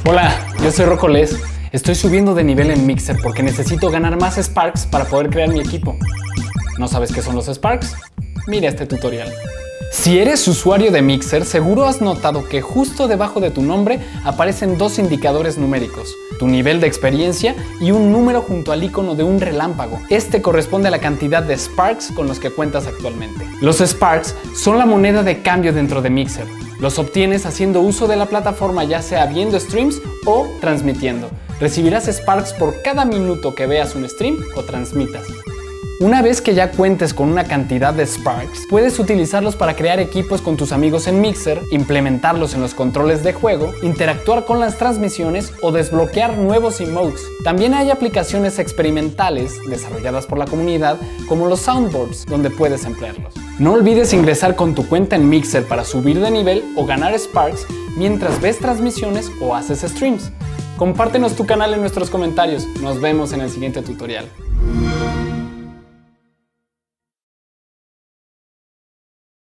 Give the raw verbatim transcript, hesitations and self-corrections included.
Hola, yo soy Rocoles. Estoy subiendo de nivel en Mixer porque necesito ganar más Sparks para poder crear mi equipo. ¿No sabes qué son los Sparks? Mira este tutorial. Si eres usuario de Mixer, seguro has notado que justo debajo de tu nombre aparecen dos indicadores numéricos, tu nivel de experiencia y un número junto al icono de un relámpago. Este corresponde a la cantidad de Sparks con los que cuentas actualmente. Los Sparks son la moneda de cambio dentro de Mixer. Los obtienes haciendo uso de la plataforma, ya sea viendo streams o transmitiendo. Recibirás Sparks por cada minuto que veas un stream o transmitas. Una vez que ya cuentes con una cantidad de Sparks, puedes utilizarlos para crear equipos con tus amigos en Mixer, implementarlos en los controles de juego, interactuar con las transmisiones o desbloquear nuevos emotes. También hay aplicaciones experimentales desarrolladas por la comunidad como los soundboards, donde puedes emplearlos. No olvides ingresar con tu cuenta en Mixer para subir de nivel o ganar Sparks mientras ves transmisiones o haces streams. Compártenos tu canal en nuestros comentarios. Nos vemos en el siguiente tutorial.